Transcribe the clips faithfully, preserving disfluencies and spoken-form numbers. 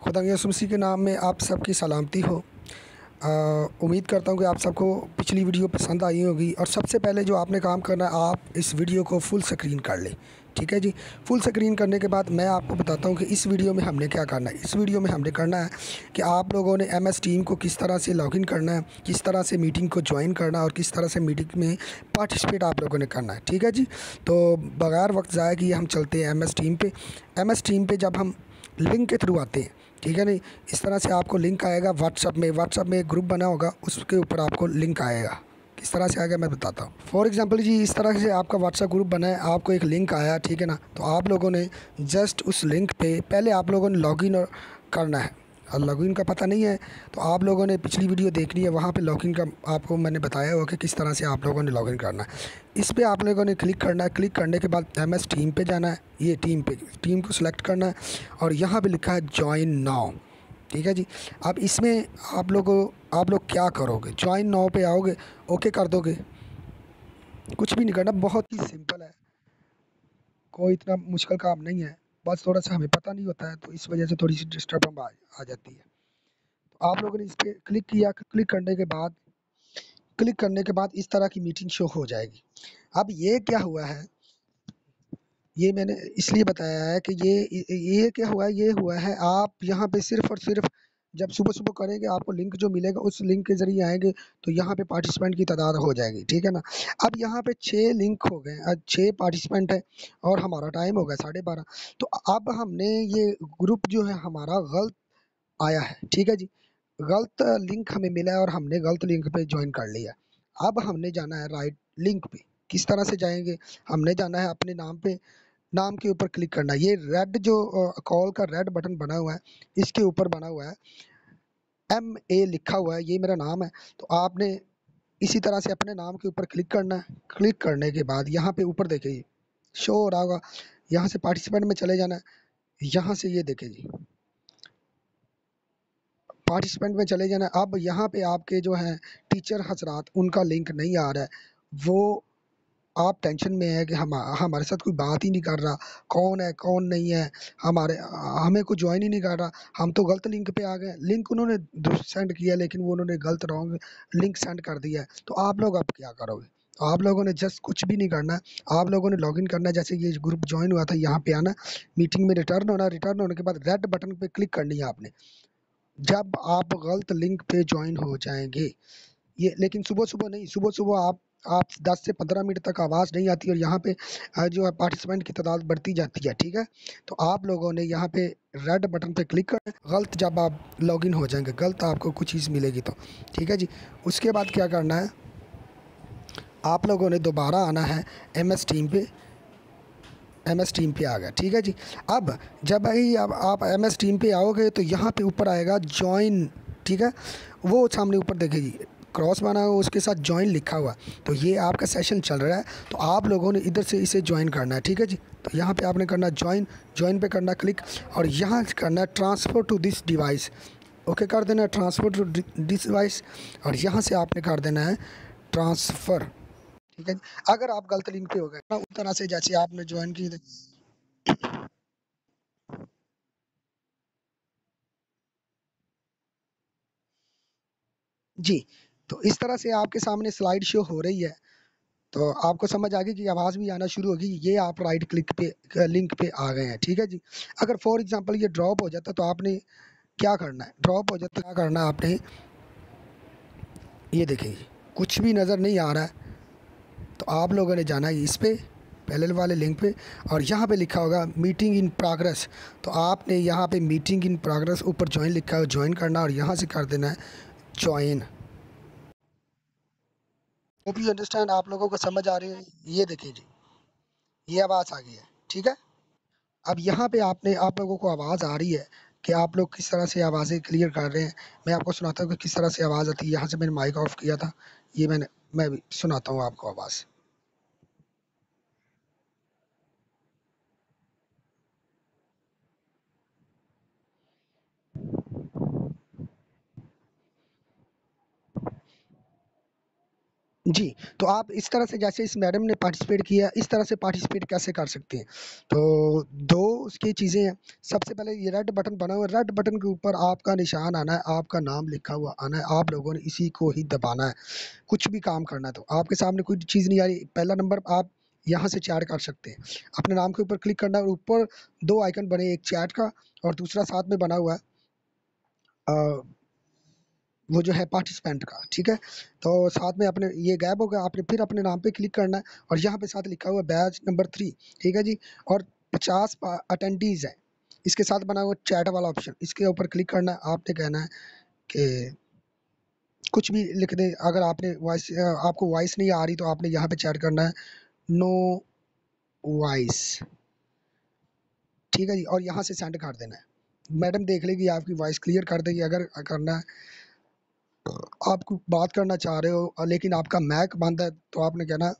खुदा यसु मसीह के नाम में आप सबकी सलामती हो। आ, उम्मीद करता हूँ कि आप सबको पिछली वीडियो पसंद आई होगी। और सबसे पहले जो आपने काम करना है, आप इस वीडियो को फुल स्क्रीन कर लें। ठीक है जी। फुल स्क्रीन करने के बाद मैं आपको बताता हूँ कि इस वीडियो में हमने क्या करना है। इस वीडियो में हमने करना है कि आप लोगों ने एम एस टीम को किस तरह से लॉगिन करना है, किस तरह से मीटिंग को ज्वाइन करना है और किस तरह से मीटिंग में पार्टिसिपेट आप लोगों ने करना है। ठीक है जी। तो बगैर वक्त ज़ाया किए हम चलते हैं एम एस टीम पे। एम एस टीम पे जब हम लिंक के थ्रू आते हैं, ठीक है नहीं, इस तरह से आपको लिंक आएगा व्हाट्सअप में। व्हाट्सअप में एक ग्रुप बना होगा, उसके ऊपर आपको लिंक आएगा। किस तरह से आएगा मैं बताता हूँ। फॉर एग्जांपल जी, इस तरह से आपका व्हाट्सअप ग्रुप बना है, आपको एक लिंक आया, ठीक है ना। तो आप लोगों ने जस्ट उस लिंक पे पहले आप लोगों ने लॉगिन करना है। और लॉगिन का पता नहीं है तो आप लोगों ने पिछली वीडियो देखनी है, वहाँ पे लॉगिन का आपको मैंने बताया हुआ कि किस तरह से आप लोगों ने लॉगिन करना है। इस पे आप लोगों ने क्लिक करना है। क्लिक करने के बाद एम एस टीम पे जाना है। ये टीम पे टीम को सिलेक्ट करना है और यहाँ पे लिखा है ज्वाइन नाउ। ठीक है जी। अब इसमें आप लोगों आप लोग क्या करोगे, ज्वाइन नाउ पे आओगे, ओके कर दोगे। कुछ भी नहीं करना, बहुत ही सिंपल है, कोई इतना मुश्किल काम नहीं है। बस थोड़ा सा हमें पता नहीं होता है तो इस वजह से थोड़ी सी डिस्टर्ब आ, आ जाती है। तो आप लोगों ने इस पर क्लिक किया। क्लिक करने के बाद क्लिक करने के बाद इस तरह की मीटिंग शो हो जाएगी। अब ये क्या हुआ है, ये मैंने इसलिए बताया है कि ये ये क्या हुआ है, ये हुआ है आप यहाँ पे सिर्फ और सिर्फ जब सुबह सुबह करेंगे, आपको लिंक जो मिलेगा उस लिंक के ज़रिए आएंगे तो यहाँ पे पार्टिसिपेंट की तादाद हो जाएगी। ठीक है ना। अब यहाँ पे छः लिंक हो गए, आज छः पार्टिसिपेंट है और हमारा टाइम हो गया साढ़े बारह। तो अब हमने ये ग्रुप जो है हमारा गलत आया है। ठीक है जी। गलत लिंक हमें मिला है और हमने गलत लिंक पे ज्वाइन कर लिया। अब हमने जाना है राइट लिंक पे। किस तरह से जाएंगे, हमने जाना है अपने नाम पे, नाम के ऊपर क्लिक करना है। ये रेड जो कॉल का रेड बटन बना हुआ है, इसके ऊपर बना हुआ है एम ए लिखा हुआ है, ये मेरा नाम है। तो आपने इसी तरह से अपने नाम के ऊपर क्लिक करना है। क्लिक करने के बाद यहाँ पे ऊपर देखिए शो हो रहा होगा, यहाँ से पार्टिसिपेंट में चले जाना है। यहाँ से ये देखे जी पार्टिसिपेंट में चले जाना। अब यहाँ पे आपके जो हैं टीचर हजरात, उनका लिंक नहीं आ रहा है। वो आप टेंशन में है कि हम हमारे साथ कोई बात ही नहीं कर रहा, कौन है कौन नहीं है, हमारे हमें कोई ज्वाइन ही नहीं कर रहा, हम तो गलत लिंक पे आ गए। लिंक उन्होंने सेंड किया लेकिन वो उन्होंने गलत रॉन्ग लिंक सेंड कर दिया है। तो आप लोग अब क्या करोगे, आप लोगों ने जस्ट कुछ भी नहीं करना, आप लोगों ने लॉगिन करना। जैसे ये ग्रुप ज्वाइन हुआ था, यहाँ पे आना, मीटिंग में रिटर्न होना। रिटर्न होने के बाद रेड बटन पे क्लिक करनी है आपने। जब आप गलत लिंक पे ज्वाइन हो जाएंगे, ये लेकिन सुबह सुबह नहीं, सुबह सुबह आप आप दस से पंद्रह मिनट तक आवाज़ नहीं आती और यहाँ पे जो है पार्टिसिपेंट की तादाद बढ़ती जाती है। ठीक है। तो आप लोगों ने यहाँ पे रेड बटन पे क्लिक करना है। गलत जब आप लॉगिन हो जाएंगे, गलत आपको कुछ चीज़ मिलेगी तो, ठीक है जी। उसके बाद क्या करना है, आप लोगों ने दोबारा आना है एम एस टीम पे। एम एस टीम पे आ गया। ठीक है जी। अब जब ही अब आप एम एस टीम पे आओगे तो यहाँ पे ऊपर आएगा ज्वाइन। ठीक है, वो सामने ऊपर देखेगी क्रॉस बना हुआ, उसके साथ ज्वाइन लिखा हुआ। तो ये आपका सेशन चल रहा है, तो आप लोगों ने इधर से इसे ज्वाइन करना है। ठीक है जी। तो यहाँ पे आपने करना ज्वाइन, ज्वाइन पे करना क्लिक और यहाँ करना है transfer to this device. Okay कर देना है ट्रांसफ़र टू दिस डिवाइस और यहाँ से आपने कर देना है ट्रांसफ़र। ठीक है। अगर आप गलत लिंक पे हो गए ना, उस तरह से जैसे आपने ज्वाइन की जी, तो इस तरह से आपके सामने स्लाइड शो हो रही है। तो आपको समझ आ गई कि आवाज़ भी आना शुरू होगी। ये आप राइट क्लिक पे लिंक पे आ गए हैं। ठीक है जी। अगर फॉर एग्जांपल ये ड्रॉप हो जाता तो आपने क्या करना है, ड्रॉप हो जाता तो क्या करना है आपने, ये देखिए कुछ भी नज़र नहीं आ रहा है। तो आप लोगों ने जाना है इस पे पहले वाले लिंक पे और यहाँ पे लिखा होगा मीटिंग इन प्रोग्रेस। तो आपने यहाँ पे मीटिंग इन प्रोग्रेस ऊपर ज्वाइन लिखा है, ज्वाइन करना और यहाँ से कर देना है ज्वाइन। होप यू अंडरस्टैंड, आप लोगों को समझ आ रही है। ये देखिए जी, ये आवाज़ आ गई है। ठीक है। अब यहाँ पे आपने आप लोगों को आवाज़ आ रही है कि आप लोग किस तरह से आवाज़ें क्लियर कर रहे हैं। मैं आपको सुनाता हूँ कि किस तरह से आवाज़ आती है। यहाँ से मैंने माइक ऑफ किया था, ये मैंने मैं भी सुनाता हूँ आपको आवाज़। जी, तो आप इस तरह से जैसे इस मैडम ने पार्टिसिपेट किया, इस तरह से पार्टिसिपेट कैसे कर सकते हैं। तो दो उसकी चीज़ें हैं। सबसे पहले ये रेड बटन बना हुआ है, रेड बटन के ऊपर आपका निशान आना है, आपका नाम लिखा हुआ आना है, आप लोगों ने इसी को ही दबाना है। कुछ भी काम करना है तो आपके सामने कोई चीज़ नहीं आ रही, पहला नंबर आप यहाँ से चैट कर सकते हैं। अपने नाम के ऊपर क्लिक करना है और ऊपर दो आइकन बने, एक चैट का और दूसरा साथ में बना हुआ है अ, वो जो है पार्टिसिपेंट का, ठीक है। तो साथ में अपने ये गैप हो गया, आपने फिर अपने नाम पे क्लिक करना है और यहाँ पे साथ लिखा हुआ है बैच नंबर थ्री, ठीक है जी। और पचास अटेंडीज़ है, इसके साथ बना हुआ चैट वाला ऑप्शन, इसके ऊपर क्लिक करना है। आपने कहना है कि कुछ भी लिख दें। अगर आपने वॉइस आपको वॉइस नहीं आ रही तो आपने यहाँ पे चैट करना है नो वॉइस, ठीक है जी, और यहाँ से सेंड कर देना है। मैडम देख लेगी, आपकी वॉइस क्लियर कर देगी। अगर करना है आप बात करना चाह रहे हो लेकिन आपका मैक बंद है तो आपने कहना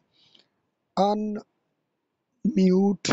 अनम्यूट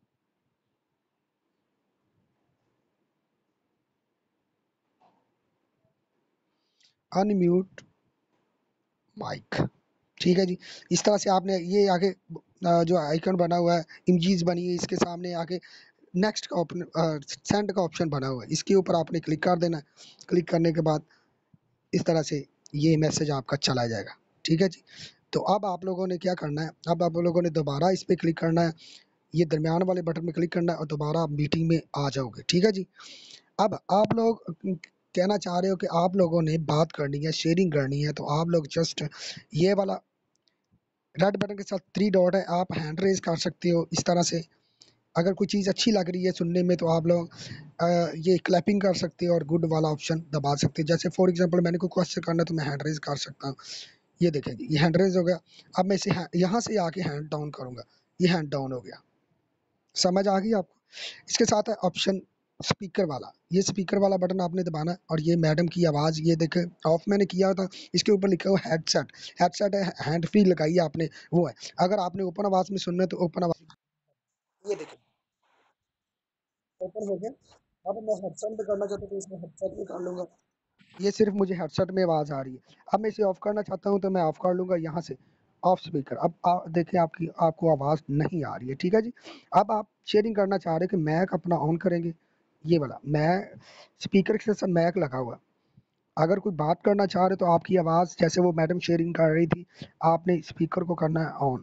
अनम्यूट माइक, ठीक है जी। इस तरह से आपने ये आगे जो आइकन बना हुआ है, इमेजेस बनी है, इसके सामने आके नेक्स्ट का ऑप्शन, सेंड का ऑप्शन बना हुआ है, इसके ऊपर आपने क्लिक कर देना है। क्लिक करने के बाद इस तरह से ये मैसेज आपका चला जाएगा, ठीक है जी। तो अब आप लोगों ने क्या करना है, अब आप लोगों ने दोबारा इस पर क्लिक करना है, ये दरमियान वाले बटन में क्लिक करना है और दोबारा आप मीटिंग में आ जाओगे, ठीक है जी। अब आप लोग कहना चाह रहे हो कि आप लोगों ने बात करनी है, शेयरिंग करनी है, तो आप लोग जस्ट ये वाला रेड बटन के साथ थ्री डॉट है, आप हैंड रेज कर सकते हो इस तरह से। अगर कोई चीज़ अच्छी लग रही है सुनने में तो आप लोग अ, ये क्लैपिंग कर सकते हो और गुड वाला ऑप्शन दबा सकते हो। जैसे फॉर एग्जांपल मैंने कोई क्वेश्चन करना है तो मैं हैंड रेज कर सकता हूँ। ये देखें जी, ये हैंड रेज हो गया। अब मैं इसे यहाँ से आके हैंड डाउन करूँगा, ये हैंड डाउन हो गया। समझ आ गई आपको? इसके साथ है ऑप्शन स्पीकर वाला, ये स्पीकर वाला बटन आपने दबाना है और ये मैडम की आवाज़ ये देखें ऑफ मैंने किया था, इसके ऊपर लिखा हुआ हेडसेट, हेडसेट है, हैंड फ्री लगाई है आपने, वो है। अगर आपने ओपन आवाज़ में सुनना है तो ओपन आवाज़, ये देखें ओपन हो गया। अब मैं हेडसेट पे करना चाहता हूँ तो इसमें हेडसेट में कर लूँगा। ये सिर्फ मुझे हेडसेट में आवाज़ आ रही है। अब मैं इसे ऑफ करना चाहता हूँ तो मैं ऑफ कर लूँगा यहाँ से, ऑफ स्पीकर। अब आ, देखें आपकी आपको आवाज़ नहीं आ रही है, ठीक है जी। अब आप शेयरिंग करना चाह रहे हैं कि मैक अपना ऑन करेंगे, ये वाला मैं स्पीकर के साथ मैक लगा हुआ। अगर कोई बात करना चाह रहे तो आपकी आवाज़ जैसे वो मैडम शेयरिंग कर रही थी, आपने स्पीकर को करना है ऑन,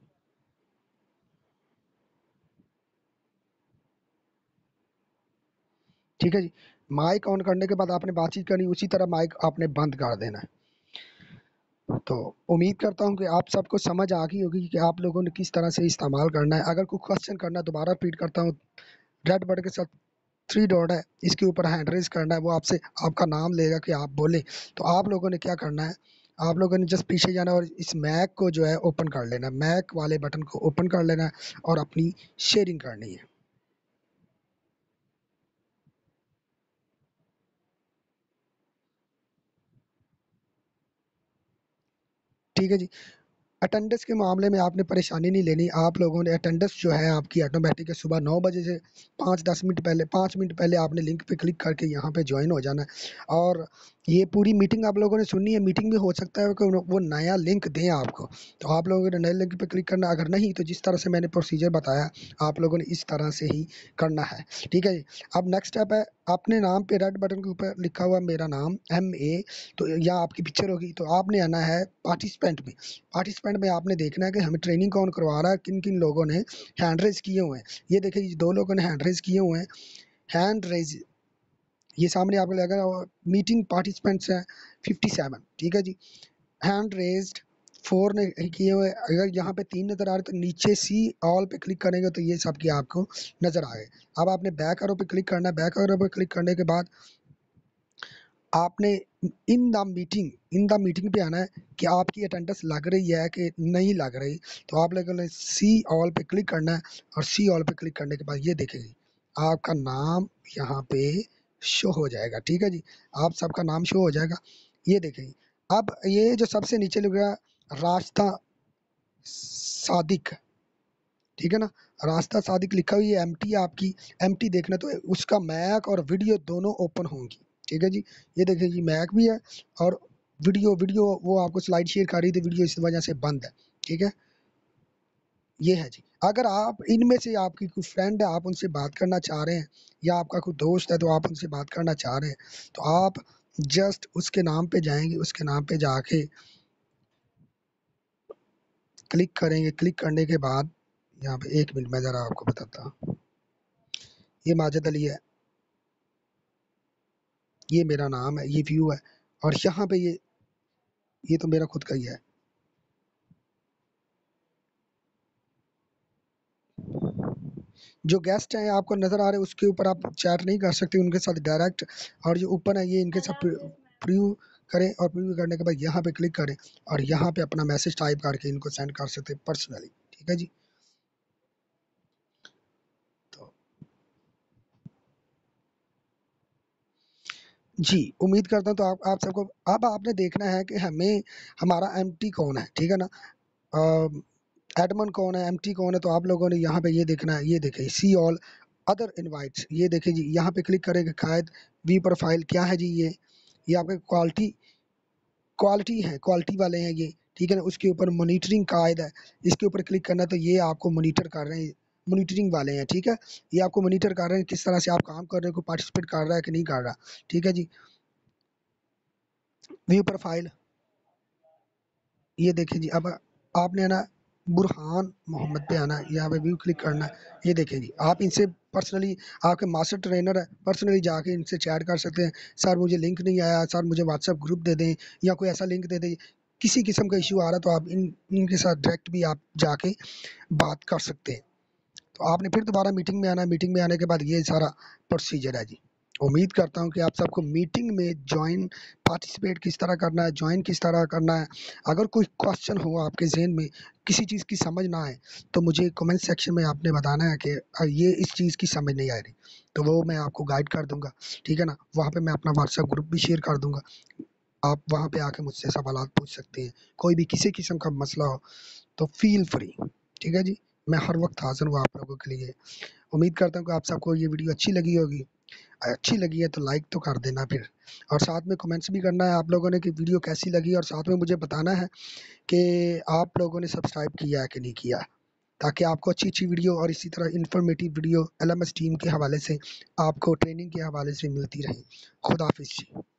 ठीक है जी। माइक ऑन करने के बाद आपने बातचीत करनी, उसी तरह माइक आपने बंद कर देना है। तो उम्मीद करता हूँ कि आप सबको समझ आ गई होगी कि आप लोगों ने किस तरह से इस्तेमाल करना है। अगर कोई क्वेश्चन करना है, दोबारा रिपीट करता हूँ, रेड बटन के साथ थ्री डॉट है, इसके ऊपर हैंड रेज करना है, वो आपसे आपका नाम लेगा कि आप बोलें। तो आप लोगों ने क्या करना है, आप लोगों ने जस्ट पीछे जाना और इस मैक को जो है ओपन कर लेना है, मैक वाले बटन को ओपन कर लेना है और अपनी शेयरिंग करनी है, ठीक है जी। अटेंडेंस के मामले में आपने परेशानी नहीं लेनी। आप लोगों ने अटेंडेंस जो है आपकी ऑटोमेटिक है, सुबह नौ बजे से पाँच दस मिनट पहले पाँच मिनट पहले आपने लिंक पे क्लिक करके यहाँ पे ज्वाइन हो जाना है। और ये पूरी मीटिंग आप लोगों ने सुननी है। मीटिंग में हो सकता है कि वो नया लिंक दें आपको, तो आप लोगों ने नए लिंक पे क्लिक करना। अगर नहीं तो जिस तरह से मैंने प्रोसीजर बताया आप लोगों ने इस तरह से ही करना है, ठीक है जी। अब नेक्स्ट स्टेप है, अपने नाम पे रेड बटन के ऊपर लिखा हुआ मेरा नाम एम ए, तो या आपकी पिक्चर होगी, तो आपने आना है पार्टिसिपेंट में। पार्टिसिपेंट में आपने देखना है कि हमें ट्रेनिंग कौन करवा रहा है, किन किन लोगों ने हैंड रेज किए हुए हैं। ये देखिए दो लोगों ने हैंड रेज किए हुए हैं, हैंड रेज ये सामने आपको लगेगा। मीटिंग पार्टिसिपेंट्स हैं फिफ्टी सेवन, ठीक है जी। हैंड रेज्ड फोर ने किए हुए, अगर यहाँ पे तीन नज़र आ रहे तो नीचे सी ऑल पे क्लिक करेंगे तो ये सब की आपको नज़र आ गए। अब आपने बैक एरो पे क्लिक करना है, बैक एरो पे क्लिक करने के बाद आपने in the meeting in the meeting पे आना है कि आपकी अटेंडेंस लग रही है कि नहीं लग रही। तो आप लोगों ने सी ऑल पे क्लिक करना है और सी ऑल पे क्लिक करने के बाद ये देखेंगे आपका नाम यहाँ पे शो हो जाएगा, ठीक है जी। आप सबका नाम शो हो जाएगा, ये देखेंगे। अब ये जो सबसे नीचे लिख रहा है रास्ता सादिक, ठीक है ना, रास्ता सादिक लिखा हुई है, एमटी आपकी एमटी देखना तो उसका मैक और वीडियो दोनों ओपन होंगी, ठीक है जी। ये देखिए जी मैक भी है और वीडियो वीडियो वो आपको स्लाइड शेयर कर रही थी, वीडियो इस वजह से बंद है, ठीक है। ये है जी। अगर आप इनमें से आपकी कोई फ्रेंड है, आप उनसे बात करना चाह रहे हैं, या आपका कोई दोस्त है तो आप उनसे बात करना चाह रहे हैं, तो आप जस्ट उसके नाम पे जाएंगे, उसके नाम पे जाके क्लिक करेंगे। क्लिक करने के बाद यहाँ पे एक मिनट मैं ज़रा आपको बताता हूँ। ये माजिद अली है, ये मेरा नाम है, ये व्यू है, और यहाँ पे ये ये तो मेरा खुद का ही है। जो गेस्ट हैं आपको नज़र आ रहे हैं, उसके ऊपर आप चैट नहीं कर सकते उनके साथ डायरेक्ट, और जो ऊपर है ये इनके साथ प्रीव्यू करें, और प्रीव्यू करने के बाद यहाँ पे क्लिक करें और यहाँ पे अपना मैसेज टाइप करके इनको सेंड कर सकते हैं पर्सनली। ठीक है जी। तो जी, उम्मीद करता हूँ तो आप आप सबको अब आपने देखना है कि हमें हमारा एम्प्टी कौन है, ठीक है ना। एडमन कौन है, एम्प्टी कौन है, तो आप लोगों ने यहाँ पे ये देखना है। ये देखें सी ऑल अदर इनवाइट्स, ये देखें जी, यहाँ पे क्लिक करेंगे। शायद वी प्रोफाइल क्या है जी, ये ये आपके क्वालिटी क्वालिटी है, क्वालिटी वाले हैं ये, ठीक है ना। उसके ऊपर मॉनिटरिंग कायद है, इसके ऊपर क्लिक करना है तो ये आपको मॉनिटर कर रहे हैं, मॉनिटरिंग वाले हैं, ठीक है। ये आपको मॉनिटर कर रहे हैं किस तरह से आप काम कर रहे हैं, को पार्टिसिपेट कर रहा है कि नहीं कर रहा, ठीक है जी। व्यू प्रोफाइल, ये देखिए जी, अब आपने है ना बुरहान मोहम्मद पे आना है, यहाँ पे व्यू क्लिक करना है। ये देखें जी, आप इनसे पर्सनली, आपके मास्टर ट्रेनर है, पर्सनली जाके इनसे चैट कर सकते हैं। सर मुझे लिंक नहीं आया, सर मुझे व्हाट्सएप ग्रुप दे दें, या कोई ऐसा लिंक दे दें। किसी किस्म का इशू आ रहा है तो आप इन इनके साथ डायरेक्ट भी आप जाके बात कर सकते हैं। तो आपने फिर दोबारा मीटिंग में आना है। मीटिंग में आने के बाद ये सारा प्रोसीजर है जी। उम्मीद करता हूँ कि आप सबको मीटिंग में जॉइन, पार्टिसिपेट किस तरह करना है, जॉइन किस तरह करना है। अगर कोई क्वेश्चन हो आपके ज़हन में, किसी चीज़ की समझ ना आए, तो मुझे कमेंट सेक्शन में आपने बताना है कि अ, ये इस चीज़ की समझ नहीं आ रही, तो वो मैं आपको गाइड कर दूँगा, ठीक है ना। वहाँ पे मैं अपना व्हाट्सएप ग्रुप भी शेयर कर दूँगा। आप वहाँ पे आके मुझसे सवालात पूछ सकते हैं। कोई भी किसी किस्म का मसला हो तो फ़ील फ्री, ठीक है जी। मैं हर वक़्त हाज़िर हूँ आप लोगों के लिए। उम्मीद करता हूँ कि आप सबको ये वीडियो अच्छी लगी होगी। अच्छी लगी है तो लाइक तो कर देना फिर, और साथ में कमेंट्स भी करना है आप लोगों ने कि वीडियो कैसी लगी, और साथ में मुझे बताना है कि आप लोगों ने सब्सक्राइब किया है कि नहीं किया, ताकि आपको अच्छी अच्छी वीडियो और इसी तरह informative video L M S team के हवाले से, आपको ट्रेनिंग के हवाले से मिलती रहे। खुदा हाफिज़ जी।